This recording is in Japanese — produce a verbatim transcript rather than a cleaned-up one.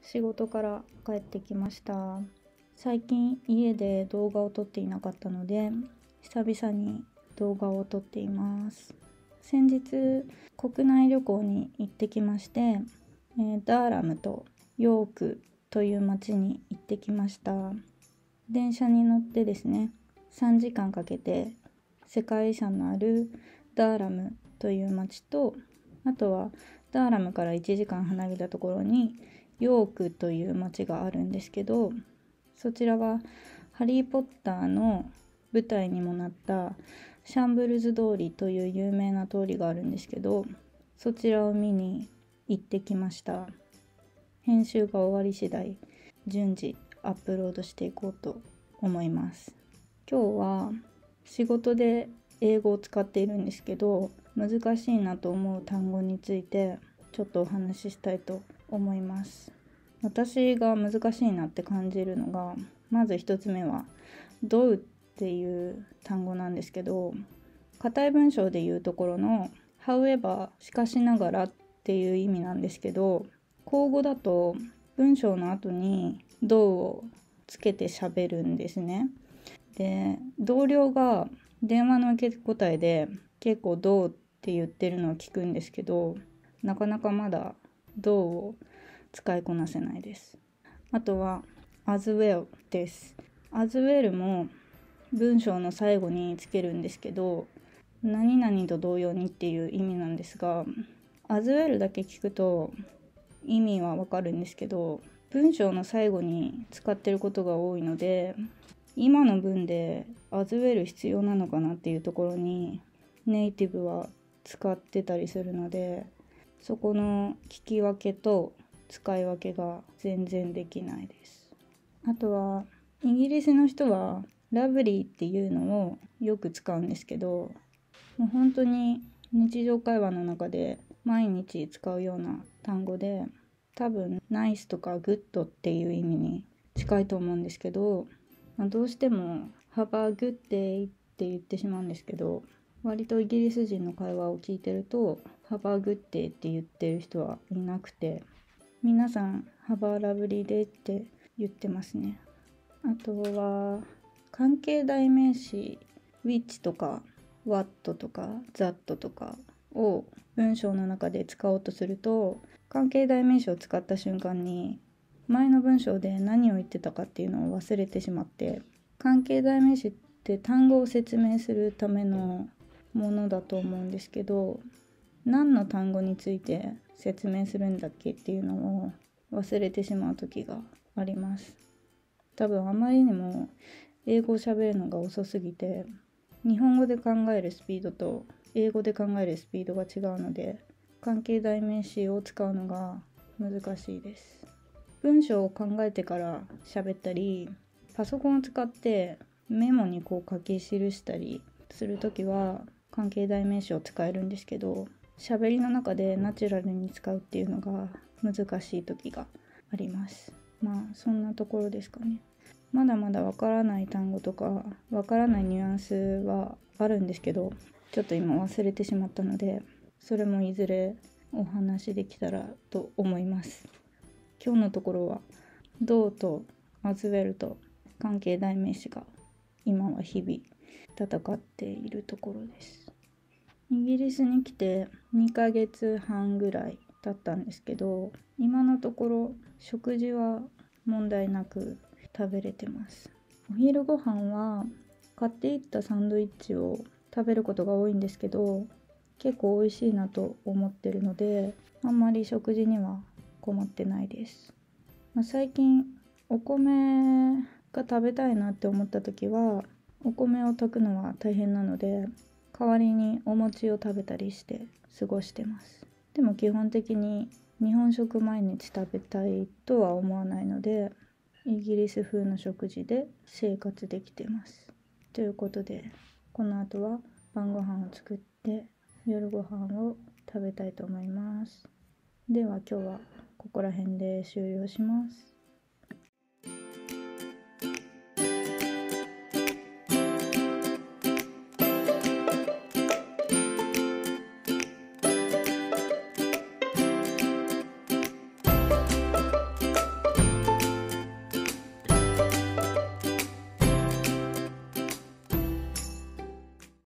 仕事から帰ってきました。最近家で動画を撮っていなかったので久々に動画を撮っています。先日国内旅行に行ってきまして、えー、ダーラムとヨークという町に行ってきました。電車に乗ってですね、さんじかんかけて世界遺産のあるダーラムという町と、あとはダーラムからいちじかん離れたところにヨークという町があるんですけど、そちらはハリー・ポッターの舞台にもなったシャンブルズ通りという有名な通りがあるんですけど、そちらを見に行ってきました。編集が終わり次第順次アップロードしていこうと思います。今日は仕事で英語を使っているんですけど、難しいなと思う単語についてちょっとお話ししたいと思います。私が難しいなって感じるのが、まず一つ目は do っていう単語なんですけど、硬い文章で言うところの however しかしながらっていう意味なんですけど、口語だと文章の後に do をつけて喋るんですね。で、同僚が電話の受け答えで結構 do って言ってるのを聞くんですけど、なかなかまだ do を使いこなせないです。あとは as well です。as well も文章の最後につけるんですけど、何々と同様にっていう意味なんですが、as well だけ聞くと意味はわかるんですけど、文章の最後に使ってることが多いので、今の文で as well 必要なのかなっていうところにネイティブは使ってたりするので、そこの聞き分けと使い分けが全然できないです。あとはイギリスの人はラブリーっていうのをよく使うんですけど、もう本当に日常会話の中で毎日使うような単語で、多分ナイスとかグッドっていう意味に近いと思うんですけど、まあ、どうしても Have a good day って言ってしまうんですけど、割とイギリス人の会話を聞いてると Have a good day って言ってる人はいなくて、皆さん Have a lovely day って言ってますね。あとは関係代名詞 which とか what とか that とかを文章の中で使おうとすると、関係代名詞を使った瞬間に前の文章で何を言ってたかっていうのを忘れてしまって、関係代名詞って単語を説明するためのものだと思うんですけど、何の単語について説明するんだっけっていうのを忘れてしまう時があります。多分あまりにも英語を喋るのが遅すぎて、日本語で考えるスピードと英語で考えるスピードが違うので、関係代名詞を使うのが難しいです。文章を考えてから喋ったり、パソコンを使ってメモにこう書き記したりするときは関係代名詞を使えるんですけど、喋りの中でナチュラルに使うっていうのが難しい時があります。まあそんなところですかね。まだまだわからない単語とかわからないニュアンスはあるんですけど、ちょっと今忘れてしまったので、それもいずれお話できたらと思います。今日のところはどうとアズウェルと関係代名詞が今は日々戦っているところです。イギリスに来てにかげつはんぐらい経ったんですけど、今のところ食事は問題なく食べれてます。お昼ご飯は買っていったサンドイッチを食べることが多いんですけど、結構美味しいなと思ってるので、あんまり食事には困ってないです。まあ、最近お米が食べたいなって思った時は、お米を炊くのは大変なので、代わりにお餅を食べたりして過ごしてます。でも基本的に日本食毎日食べたいとは思わないので、イギリス風の食事で生活できてます。ということで、この後は晩ご飯を作って夜ご飯を食べたいと思います。では今日はここら辺で終了します。